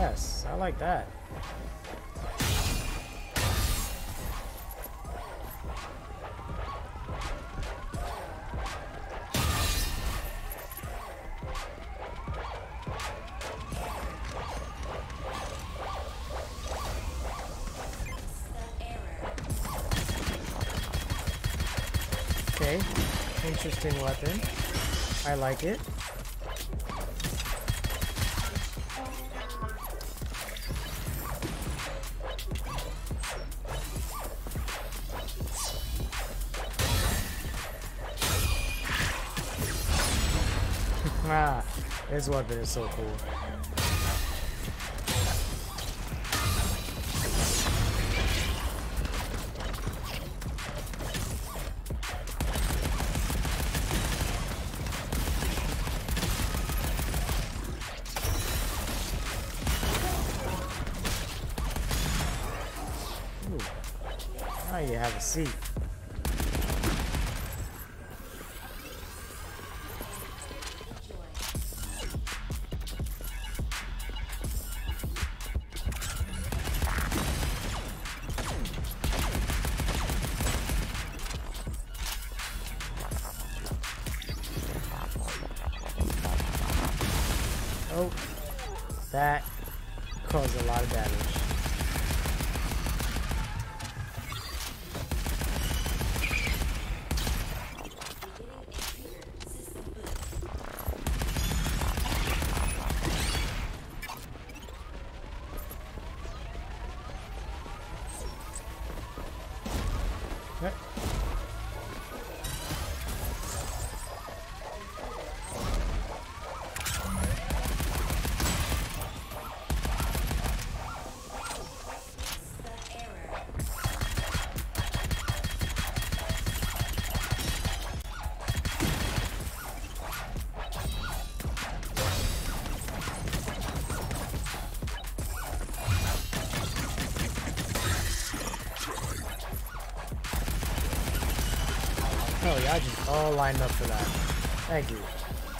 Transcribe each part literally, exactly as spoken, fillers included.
Yes, I like that. Okay, interesting weapon. I like it. Ah, this weapon is so cool. Ooh. Now you have a seat. Oh, that caused a lot of damage. Yep. Oh, y'all just all lined up for that. Thank you.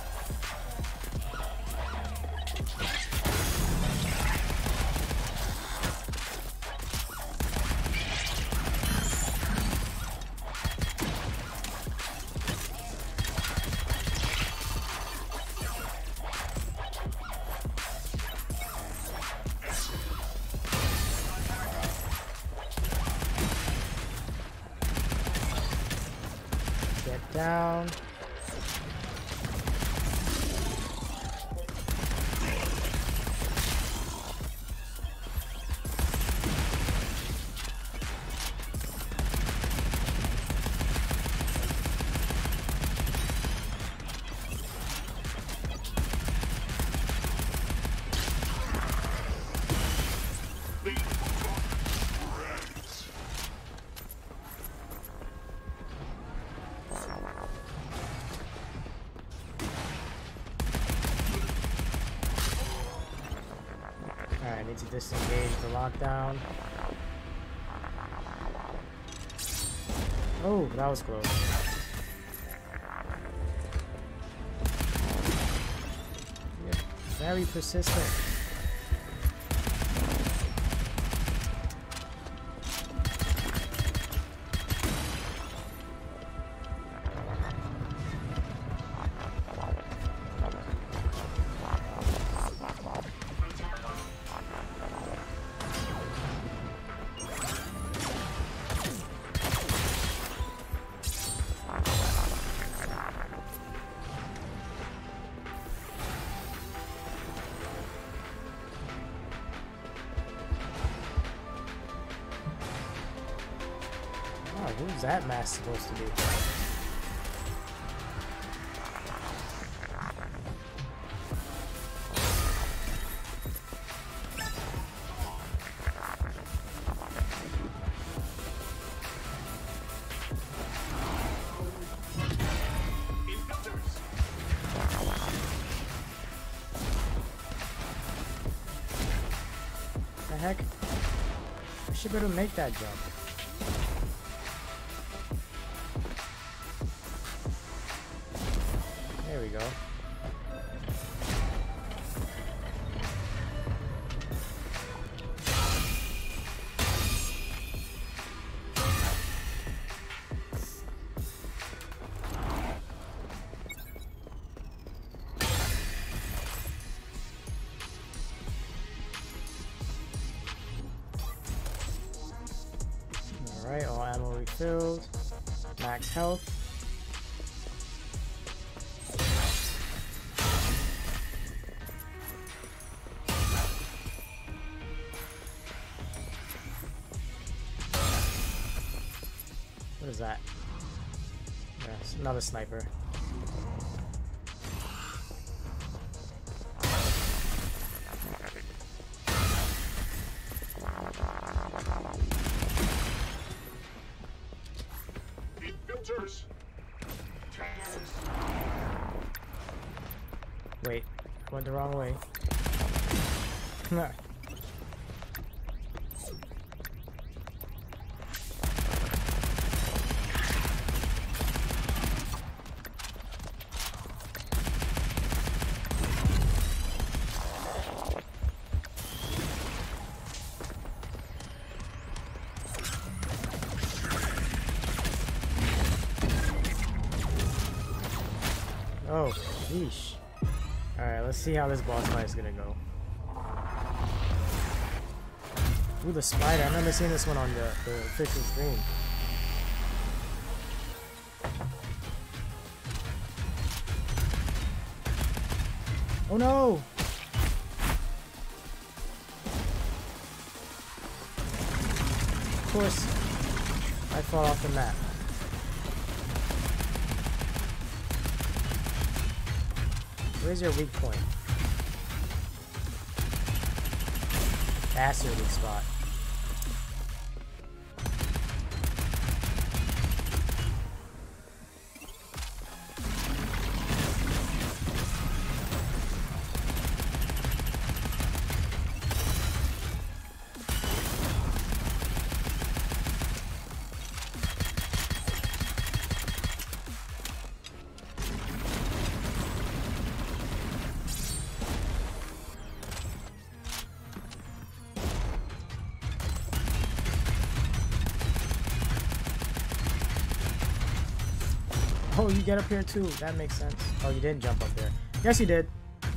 Get down. Alright, I need to disengage the lockdown. Oh, that was close. Yeah, very persistent. Oh, who's that mask supposed to be? The heck? I should be able to make that jump. There we go. filled. Max health. What is that? Yes, another sniper. Wait, I went the wrong way. Oh, yeesh. Alright, let's see how this boss fight is gonna go. Ooh, the spider. I remember seeing this one on the, the official stream. Oh no! Of course, I fall off the map. Where's your weak point? That's your weak spot. Oh, you get up here too. That makes sense. Oh, you didn't jump up there. Yes, you did.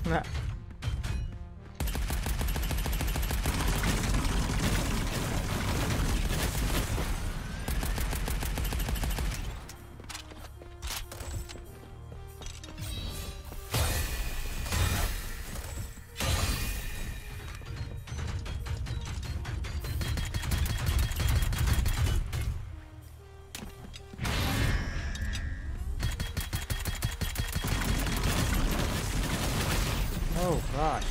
Oh gosh.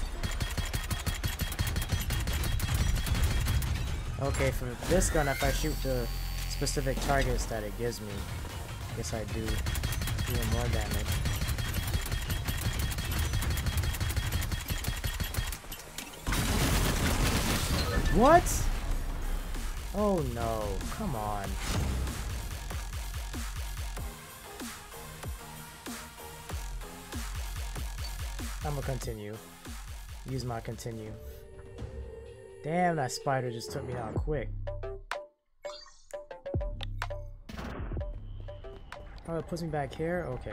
Okay, for this gun, if I shoot the specific targets that it gives me, I guess I do even more damage. What? Oh no, come on. I'm gonna continue. Use my continue. Damn, that spider just took me down quick. Oh, it puts me back here? Okay.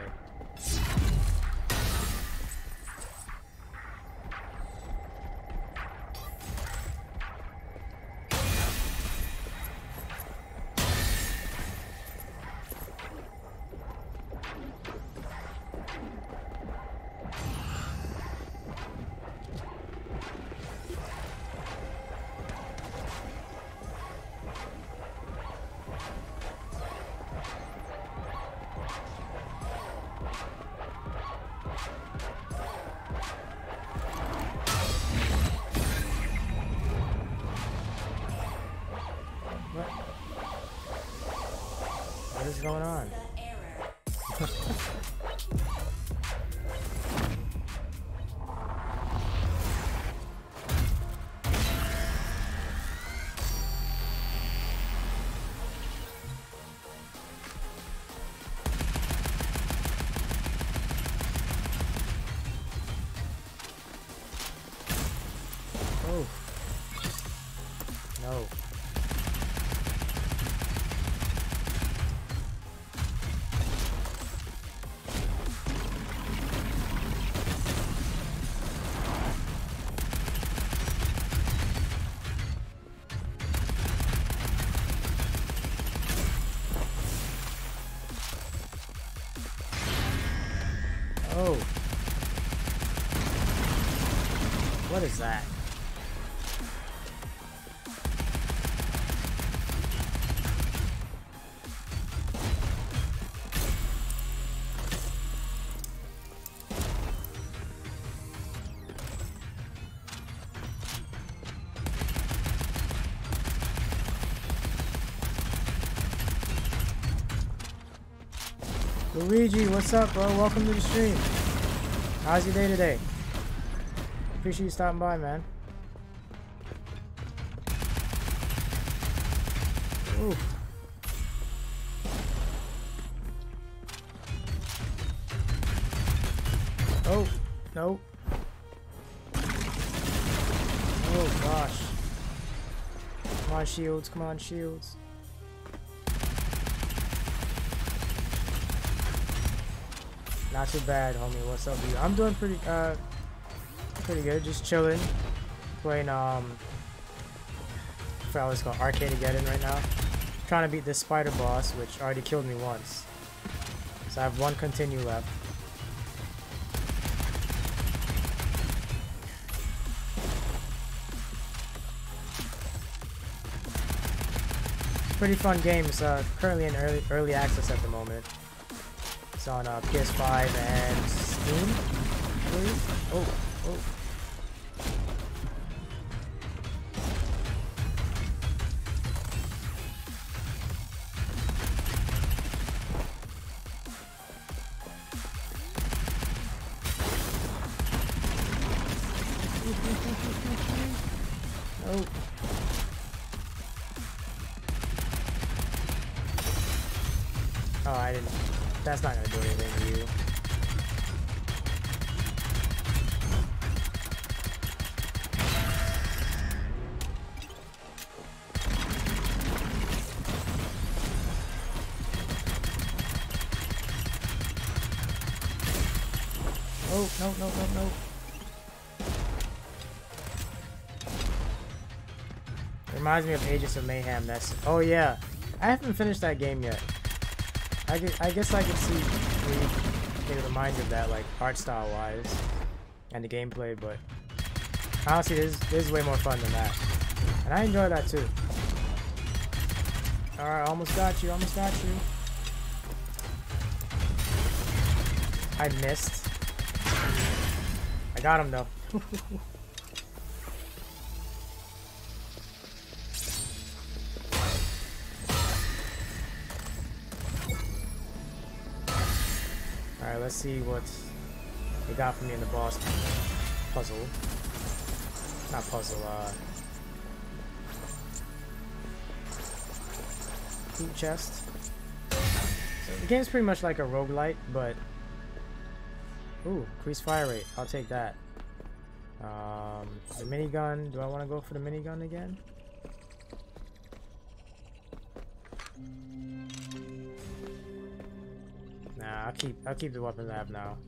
What is going on? Oh. No. Oh. What is that? Luigi, what's up, bro? Welcome to the stream. How's your day today? Appreciate you stopping by, man. Ooh. Oh, no. Oh, gosh. Come on, shields. Come on, shields. Not too bad, homie. What's up, dude? I'm doing pretty, uh, pretty good. Just chilling, playing. Um, I forgot what it's called, Arcadegeddon right now. Trying to beat this spider boss, which already killed me once. So I have one continue left. Pretty fun game. It's uh, currently in early early access at the moment. It's on uh, P S five and Steam, I believe. Oh, oh. Oh. Oh, I didn't. That's not gonna do anything to you. Oh, no, no, no, no. Reminds me of Agents of Mayhem. That's. Oh, yeah. I haven't finished that game yet. I guess, I guess I can see where it reminds you of that, like, art style wise, and the gameplay, but honestly, this, this is way more fun than that. And I enjoy that too. Alright, almost got you, almost got you. I missed. I got him though. Alright, let's see what they got for me in the boss puzzle. Not puzzle, uh... loot chest. So the game's pretty much like a roguelite, but... Ooh, increased fire rate. I'll take that. Um, the minigun. Do I want to go for the minigun again? Nah, I'll keep I'll keep the weapons I have now.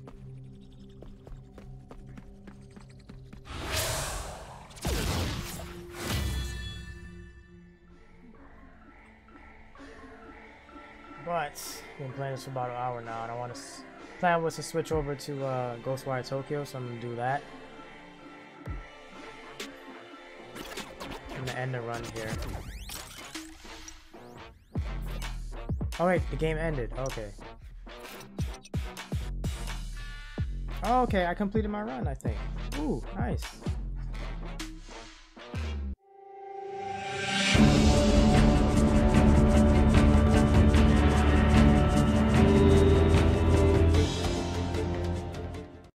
But I've been playing this for about an hour now, and I want to. Plan was to switch over to uh, Ghostwire Tokyo, so I'm gonna do that. I'm gonna end the run here. Oh wait, the game ended. Okay. Oh, okay, I completed my run, I think. Ooh, nice.